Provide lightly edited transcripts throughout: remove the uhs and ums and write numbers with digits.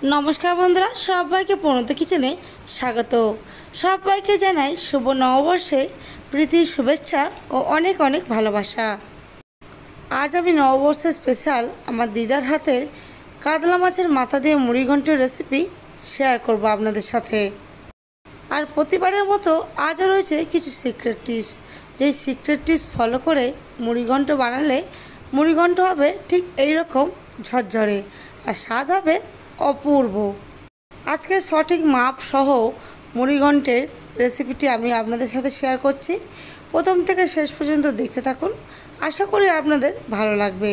নমস্কার বন্ধুরা, সবাইকে প্রণত কিচেনে স্বাগত। সবাইকে জানাই শুভ নববর্ষে প্রীতির শুভেচ্ছা ও অনেক অনেক ভালোবাসা। আজ আমি নববর্ষের স্পেশাল আমার দিদার হাতের কাতলা মাছের মাথা দিয়ে মুড়িঘণ্টের রেসিপি শেয়ার করব আপনাদের সাথে। আর প্রতিবারের মতো আজও রয়েছে কিছু সিক্রেট টিপস, যেই সিক্রেট টিপস ফলো করে মুড়িঘণ্ট বানালে মুড়িঘণ্ট হবে ঠিক এইরকম ঝরঝরে আর স্বাদ হবে অপূর্ব। আজকে সঠিক মাপ সহ মুড়িঘণ্টের রেসিপিটি আমি আপনাদের সাথে শেয়ার করছি। প্রথম থেকে শেষ পর্যন্ত দেখতে থাকুন, আশা করি আপনাদের ভালো লাগবে।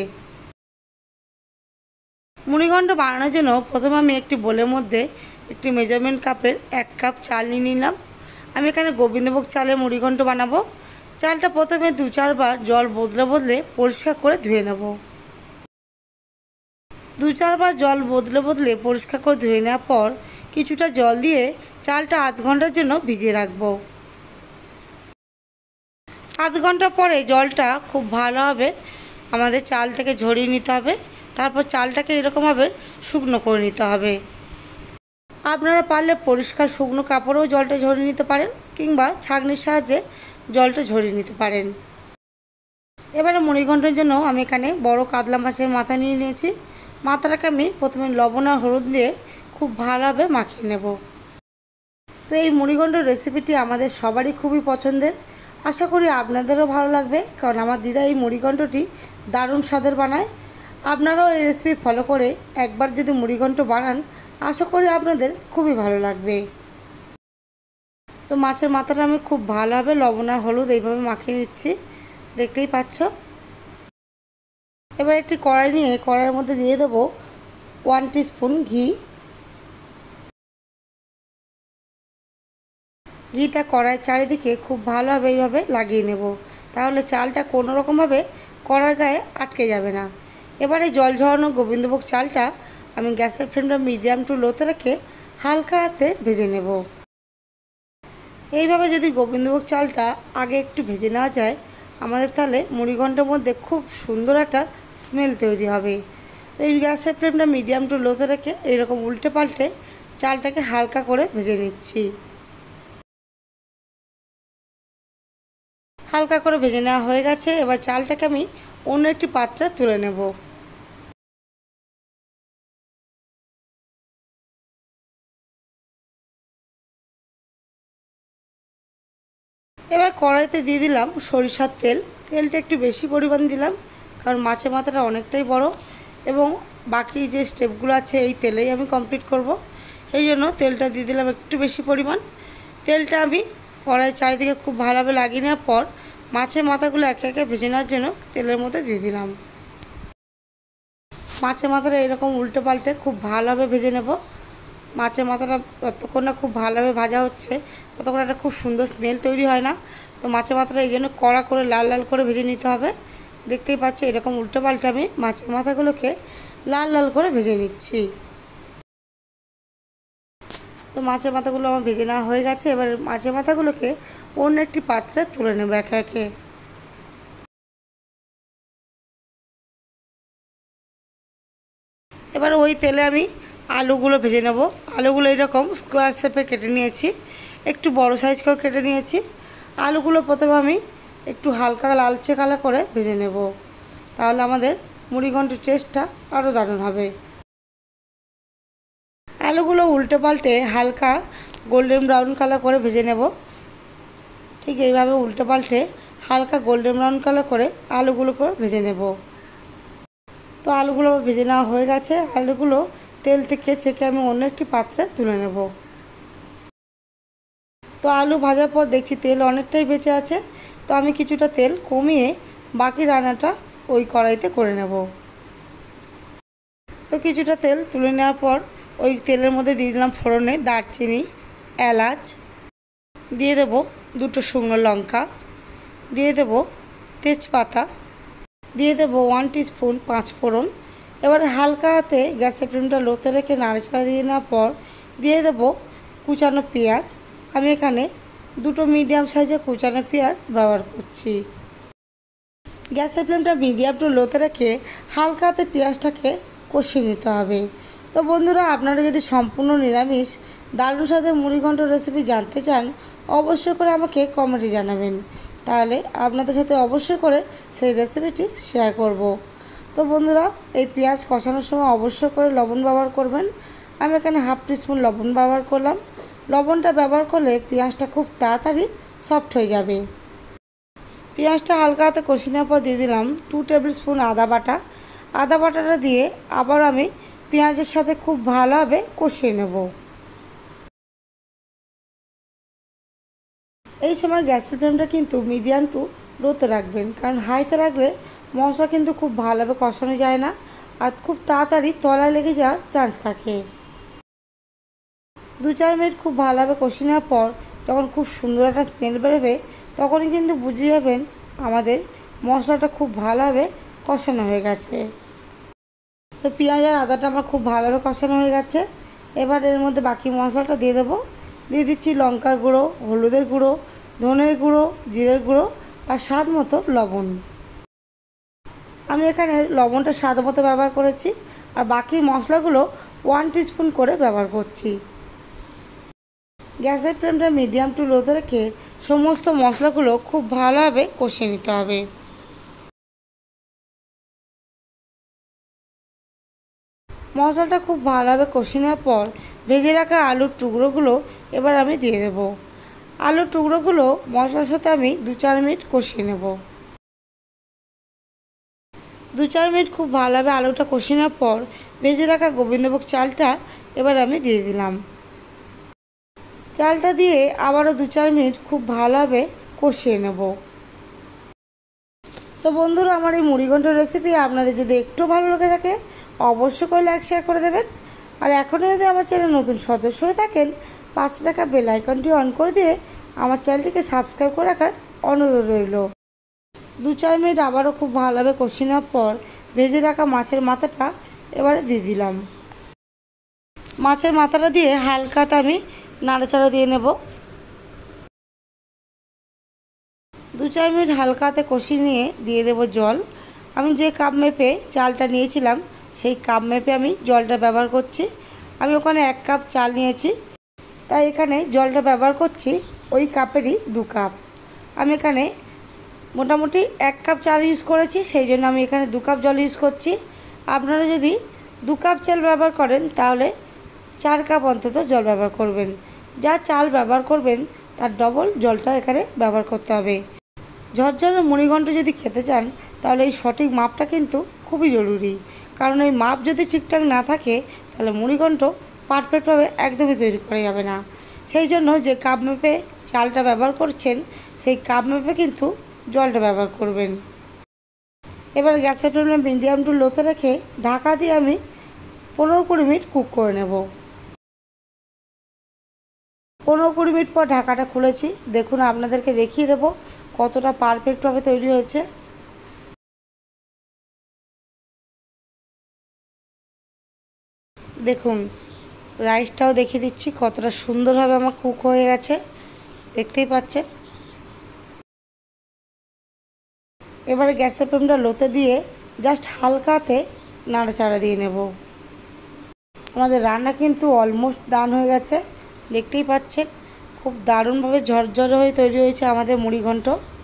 মুড়িঘণ্ট বানানোর জন্য প্রথমে আমি একটি বোলের মধ্যে একটি মেজারমেন্ট কাপের 1 কাপ চাল নিয়ে নিলাম। আমি এখানে গোবিন্দভোগ চালে মুড়িঘণ্ট বানাবো। চালটা প্রথমে 2-4 বার জল বদলে বদলে পরিষ্কার করে ধুয়ে নেব। 2-4 বার জল বদলে বদলে পরিষ্কার করে ধুয়ে নেওয়ার পর কিছুটা জল দিয়ে চালটা আধ ঘন্টার জন্য ভিজিয়ে রাখবো। আধ ঘন্টা পরে জলটা খুব ভালোভাবে আমাদের চাল থেকে ঝরিয়ে নিতে হবে। তারপর চালটাকে এরকমভাবে শুকনো করে নিতে হবে। আপনারা পারলে পরিষ্কার শুকনো কাপড়েও জলটা ঝরিয়ে নিতে পারেন, কিংবা ছাঁকনির সাহায্যে জলটা ঝরিয়ে নিতে পারেন। এবারে মুড়িঘণ্টের জন্য আমি এখানে বড় কাতলা মাছের মাথা নিয়ে নিয়েছি। মাথাটাকে আমি প্রথমে লবণ আর হলুদ দিয়ে খুব ভালোভাবে মাখিয়ে নেব। তো এই মুড়িঘণ্টের রেসিপিটি আমাদের সবারই খুবই পছন্দের, আশা করি আপনাদেরও ভালো লাগবে, কারণ আমার দিদা এই মুড়িঘণ্টটি দারুণ স্বাদের বানায়। আপনারাও এই রেসিপি ফলো করে একবার যদি মুড়িঘণ্ট বানান, আশা করি আপনাদের খুবই ভালো লাগবে। তো মাছের মাথাটা আমি খুব ভালোভাবে লবণ আর হলুদ এইভাবে মাখিয়ে নিচ্ছি, দেখতেই পাচ্ছ। এবার একটি কড়াই নিয়ে কড়াইয়ের মধ্যে দিয়ে দেবো 1 টিস্পুন ঘি। ঘিটা কড়াইয়ের চারিদিকে খুব ভালোভাবে এইভাবে লাগিয়ে নেব, তাহলে চালটা কোনো রকমভাবে কড়ার গায়ে আটকে যাবে না। এবারে জল ঝরানো গোবিন্দভোগ চালটা আমি গ্যাসের ফ্লেমটা মিডিয়াম টু লোতে রেখে হালকা হাতে ভেজে নেব। এইভাবে যদি গোবিন্দভোগ চালটা আগে একটু ভেজে নেওয়া যায়, আমাদের তাহলে মুড়িঘণ্টের মধ্যে খুব সুন্দর একটা স্মেল তৈরি হবে। তো এই গ্যাসের ফ্লেমটা মিডিয়াম টু লোতে রেখে এইরকম উল্টে পাল্টে চালটাকে হালকা করে ভেজে নিচ্ছি। হালকা করে ভেজে নেওয়া হয়ে গেছে। এবার চালটাকে আমি অন্য একটি পাত্রে তুলে নেব। এবার কড়াইতে দিয়ে দিলাম সরিষার তেল। তেলটা একটু বেশি পরিমাণ দিলাম, কারণ মাছের মাথাটা অনেকটাই বড় এবং বাকি যে স্টেপগুলো আছে এই তেলেই আমি কমপ্লিট করব। এই জন্য তেলটা দিয়ে দিলাম একটু বেশি পরিমাণ। তেলটা আমি কড়াইয়ের চারিদিকে খুব ভালোভাবে লাগিয়ে নেওয়ার পর মাছের মাথাগুলো একে একে ভেজে নেওয়ার জন্য তেলের মধ্যে দিয়ে দিলাম। মাছের মাথাটা এরকম উল্টে পাল্টে খুব ভালোভাবে ভেজে নেব। মাছের মাথাটা যতক্ষণ না খুব ভালোভাবে ভাজা হচ্ছে ততক্ষণ একটা খুব সুন্দর স্মেল তৈরি হয় না। তো মাছের মাথাটা এই জন্য কড়া করে লাল লাল করে ভেজে নিতে হবে। দেখতেই পাচ্ছ এরকম উল্টে পাল্টে আমি মাছের মাথাগুলোকে লাল লাল করে ভেজে নিচ্ছি। তো মাছের মাথাগুলো আমার ভেজে নেওয়া হয়ে গেছে। এবার মাছের মাথাগুলোকে অন্য একটি পাত্রে তুলে নেব একে একে। এবার ওই তেলে আমি আলুগুলো ভেজে নেব। আলুগুলো এরকম স্কোয়ার শেপে কেটে নিয়েছি, একটু বড় সাইজ করে কেটে নিয়েছি। আলুগুলো প্রথমে আমি একটু হালকা লালচে কালার করে ভেজে নেব, তাহলে আমাদের মুড়িঘণ্টের টেস্টটা আরও দারুণ হবে। আলুগুলো উল্টে পাল্টে হালকা গোল্ডেন ব্রাউন কালার করে ভেজে নেব। ঠিক এইভাবে উল্টে পাল্টে হালকা গোল্ডেন ব্রাউন কালার করে আলুগুলো করে ভেজে নেব। তো আলুগুলো ভেজে নেওয়া হয়ে গেছে। আলুগুলো তেল থেকে ছেঁকে আমি অন্য একটি পাত্রে তুলে নেব। তো আলু ভাজার পর দেখছি তেল অনেকটাই বেঁচে আছে, তো আমি কিছুটা তেল কমিয়ে বাকি রান্নাটা ওই কড়াইতে করে নেব। তো কিছুটা তেল তুলে নেওয়ার পর ওই তেলের মধ্যে দিয়ে দিলাম ফোড়নে দারচিনি, এলাচ, দিয়ে দেব 2টো শুকনো লঙ্কা, দিয়ে দেব তেজপাতা, দিয়ে দেব 1 টিস্পুন 5 ফোড়ন। এবারে হালকা হাতে গ্যাসের ফ্লেমটা লোতে রেখে নাড়াচাড়া দিয়ে নেওয়ার পর দিয়ে দেব কুচানো পেঁয়াজ। আমি এখানে 2টো মিডিয়াম সাইজের কুচানো পেঁয়াজ ব্যবহার করছি। গ্যাসের ফ্লেমটা মিডিয়াম টু লোতে রেখে হালকা হাতে পেঁয়াজটাকে কষিয়ে নিতে হবে। তো বন্ধুরা, আপনারা যদি সম্পূর্ণ নিরামিষ দারুণ স্বাদের মুড়িঘণ্ট রেসিপি জানতে চান, অবশ্যই করে আমাকে কমেন্টে জানাবেন, তাহলে আপনাদের সাথে অবশ্যই করে সেই রেসিপিটি শেয়ার করব। তো বন্ধুরা, এই পেঁয়াজ কষানোর সময় অবশ্যই করে লবণ ব্যবহার করবেন। আমি এখানে হাফ টিস্পুন লবণ ব্যবহার করলাম। লবণটা ব্যবহার করলে পেঁয়াজটা খুব তাড়াতাড়ি সফট হয়ে যাবে। পেঁয়াজটা হালকা হাতে কষিয়ে নেওয়ার পর দিয়ে দিলাম 2 টেবিল স্পুন আদা বাটা। আদা বাটাটা দিয়ে আবার আমি পেঁয়াজের সাথে খুব ভালোভাবে কষিয়ে নেব। এই সময় গ্যাসের ফ্লেমটা কিন্তু মিডিয়াম টু লোতে রাখবেন, কারণ হাইতে রাখলে মশলা কিন্তু খুব ভালোভাবে কষানো যায় না, আর খুব তাড়াতাড়ি তলায় লেগে যাওয়ার চান্স থাকে। 2-4 মিনিট খুব ভালোভাবে কষিয়ে নেওয়ার পর যখন খুব সুন্দর একটা স্মেল বেরোবে, তখনই কিন্তু বুঝে যাবেন আমাদের মশলাটা খুব ভালোভাবে কষানো হয়ে গেছে। তো পেঁয়াজ আর আদাটা আমার খুব ভালোভাবে কষানো হয়ে গেছে। এবার এর মধ্যে বাকি মশলাটা দিয়ে দেবো। দিয়ে দিচ্ছি লঙ্কার গুঁড়ো, হলুদের গুঁড়ো, ধনের গুঁড়ো, জিরের গুঁড়ো আর স্বাদ মতো লবণ। আমি এখানে লবণটা স্বাদ মতো ব্যবহার করেছি, আর বাকি মশলাগুলো 1 টিস্পুন করে ব্যবহার করছি। গ্যাসের ফ্লেমটা মিডিয়াম টু লোতে রেখে সমস্ত মশলাগুলো খুব ভালোভাবে কষিয়ে নিতে হবে। মশলাটা খুব ভালোভাবে কষিয়ে নেওয়ার পর ভেজে রাখা আলুর টুকরোগুলো এবার আমি দিয়ে দেব। আলুর টুকরোগুলো মশলার সাথে আমি 2-4 মিনিট কষিয়ে নেব। 2-4 মিনিট খুব ভালোভাবে আলুটা কষিয়ে নেওয়ার পর ভেজে রাখা গোবিন্দভোগ চালটা এবার আমি দিয়ে দিলাম। চালটা দিয়ে আবারও 2-4 মিনিট খুব ভালোভাবে কষিয়ে নেব। তো বন্ধুরা, আমার এই মুড়িঘণ্ট রেসিপি আপনাদের যদি একটু ভালো লেগে থাকে, অবশ্যই করে লাইক শেয়ার করে দেবেন। আর এখনও যদি আমার চ্যানেল নতুন সদস্য হয়ে থাকেন, পাশে থাকা বেল আইকনটি অন করে দিয়ে আমার চ্যানেলটিকে সাবস্ক্রাইব করে রাখার অনুরোধ রইল। 2-4 মিনিট আবারও খুব ভালোভাবে কষিয়ে নেওয়ার পর ভেজে রাখা মাছের মাথাটা এবারে দিয়ে দিলাম। মাছের মাথাটা দিয়ে হালকাতে আমি নাড়াচাড়া দিয়ে নেব। 2-4 মিনিট হালকাতে কষিয়ে নিয়ে দিয়ে দেব জল। আমি যে কাপ মেপে চালটা নিয়েছিলাম, সেই কাপ মেপে আমি জলটা ব্যবহার করছি। আমি ওখানে 1 কাপ চাল নিয়েছি, তাই এখানে জলটা ব্যবহার করছি ওই কাপেরই 2 কাপ। আমি এখানে মোটামুটি 1 কাপ চাল ইউজ করেছি, সেই জন্য আমি এখানে 2 কাপ জল ইউজ করছি। আপনারা যদি 2 কাপ চাল ব্যবহার করেন, তাহলে 4 কাপ অন্তত জল ব্যবহার করবেন। যা চাল ব্যবহার করবেন তার ডবল জলটা এখানে ব্যবহার করতে হবে। ঝরঝরে মুড়িঘণ্ট যদি খেতে চান, তাহলে এই সঠিক মাপটা কিন্তু খুবই জরুরি, কারণ এই মাপ যদি ঠিকঠাক না থাকে, তাহলে মুড়িঘণ্ট পারফেক্টভাবে একদমই তৈরি করা যাবে না। সেই জন্য যে কাপ মেপে চালটা ব্যবহার করছেন, সেই কাপ মেপে কিন্তু জলটা ব্যবহার করবেন। এবার গ্যাসের ফ্লেমটা মিডিয়াম টু লোতে রেখে ঢাকা দিয়ে আমি 15-20 মিনিট কুক করে নেব। 15-20 মিনিট পর ঢাকাটা খুলেছি। দেখুন, আপনাদেরকে দেখিয়ে দেবো কতটা পারফেক্টভাবে তৈরি হয়েছে। দেখুন, রাইসটাও দেখিয়ে দিচ্ছি কতটা সুন্দরভাবে আমার কুক হয়ে গেছে, দেখতেই পাচ্ছেন। এবারে গ্যাসের ফ্লেমটা লোতে দিয়ে জাস্ট হালকাতে নাড়াচাড়া দিয়ে নেব। আমাদের রান্না কিন্তু অলমোস্ট ডান হয়ে গেছে, দেখতেই পাচ্ছেন খুব দারুণভাবে ঝরঝরে হয়ে তৈরি হয়েছে আমাদের মুড়িঘণ্ট।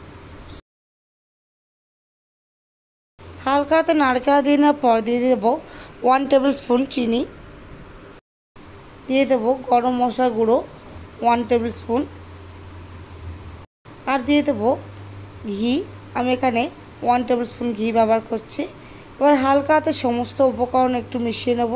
হালকা হাতে নাড়াচাড়া দিয়ে নেওয়ার পর দিয়ে দেবো 1 টেবিল স্পুন চিনি, দিয়ে দেবো গরম মশলা গুঁড়ো 1 টেবিল স্পুন, আর দিয়ে দেবো ঘি। আমি এখানে 1 টেবিল স্পুন ঘি ব্যবহার করছি। এবার হালকা হাতে সমস্ত উপকরণ একটু মিশিয়ে নেব।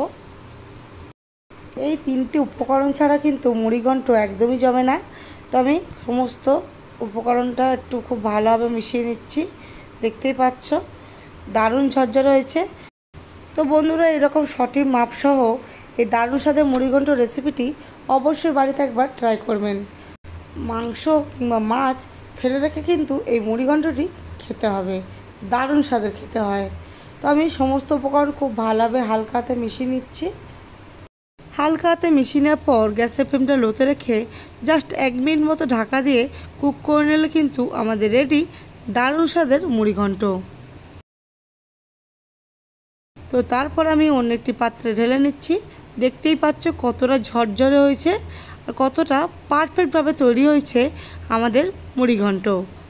এই 3টি উপকরণ ছাড়া কিন্তু মুড়িঘণ্ট একদমই জমে না। তো আমি সমস্ত উপকরণটা একটু খুব ভালোভাবে মিশিয়ে নিচ্ছি, দেখতেই পাচ্ছ দারুণ ঝরঝরে হয়েছে। তো বন্ধুরা, এরকম সঠিক মাপসহ এই দারুণ স্বাদের মুড়িঘণ্ট রেসিপিটি অবশ্যই বাড়িতে একবার ট্রাই করবেন। মাংস কিংবা মাছ ফেলে রেখে কিন্তু এই মুড়িঘণ্টটি খেতে হবে, দারুণ স্বাদের খেতে হয়। তো আমি সমস্ত উপকরণ খুব ভালোভাবে হালকা হাতে মিশিয়ে নিচ্ছি। হালকা হাতে মিশিয়ে নেওয়ার পর গ্যাসের ফ্লেমটা লোতে রেখে জাস্ট 1 মিনিট মতো ঢাকা দিয়ে কুক করে নিলে কিন্তু আমাদের রেডি দারুণ স্বাদের মুড়িঘণ্ট। তো তারপর আমি অন্য একটি পাত্রে ঢেলে নিচ্ছি। দেখতেই পাচ্ছ কতটা ঝরঝরে হয়েছে আর কতটা পারফেক্টভাবে তৈরি হয়েছে আমাদের মুড়িঘণ্ট।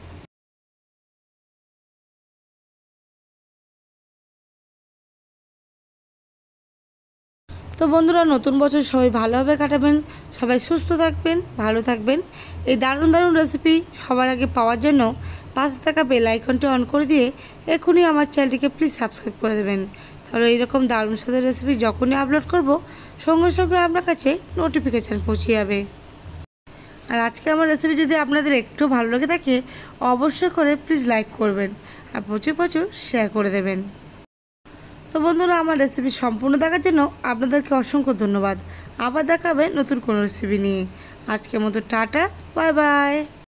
তো বন্ধুরা, নতুন বছর সবাই ভালোভাবে কাটাবেন, সবাই সুস্থ থাকবেন, ভালো থাকবেন। এই দারুণ দারুণ রেসিপি সবার আগে পাওয়ার জন্য পাশে থাকা বেল আইকনটি অন করে দিয়ে এখনই আমার চ্যানেলটিকে প্লিজ সাবস্ক্রাইব করে দেবেন। তাহলে এইরকম দারুণ স্বাদের রেসিপি যখনই আপলোড করব সঙ্গে সঙ্গে আপনার কাছে নোটিফিকেশান পৌঁছে যাবে। আর আজকে আমার রেসিপি যদি আপনাদের একটু ভালো লেগে থাকে অবশ্যই করে প্লিজ লাইক করবেন আর প্রচুর প্রচুর শেয়ার করে দেবেন। তো বন্ধুরা, আমার রেসিপি সম্পূর্ণ দেখার জন্য আপনাদেরকে অসংখ্য ধন্যবাদ। আবার দেখাবে নতুন কোনো রেসিপি নিয়ে। আজকের মতো টাটা, বাই বাই।